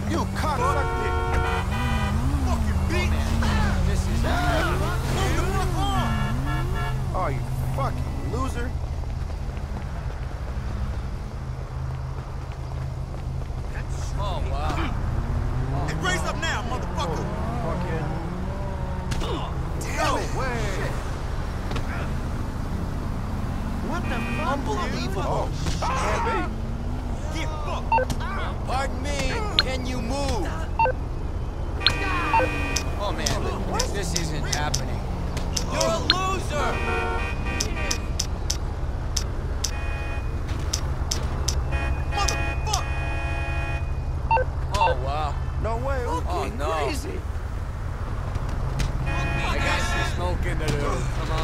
You cocksucker! Fucking bitch! This is... Move the fuck on! Oh, you fucking loser. Oh, wow. Hey, raise up now, motherfucker! Fucking... Damn it! way. What the fuck? Unbelievable. Can't be. Get fucked! Pardon me, can you move? Oh, man, this isn't happening. You're a loser! Motherfucker! Oh, wow. No way. Oh, no. Crazy. I got some smoking to do. Come on.